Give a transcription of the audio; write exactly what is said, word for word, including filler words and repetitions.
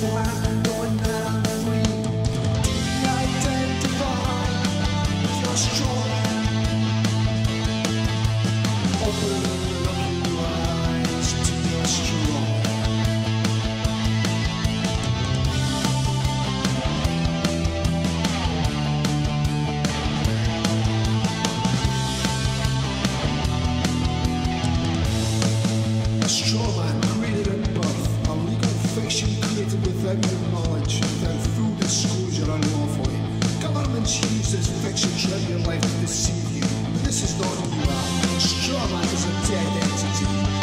this land, knowing that I'm free. De-identify with your strawman. Open up your eyes to your straw. Strawman created at birth, a legal fiction created without your knowledge, without full disclosure unlawfully. Governments use this fiction throughout your life to deceive you, but this is not who you are. Strawman is a dead entity.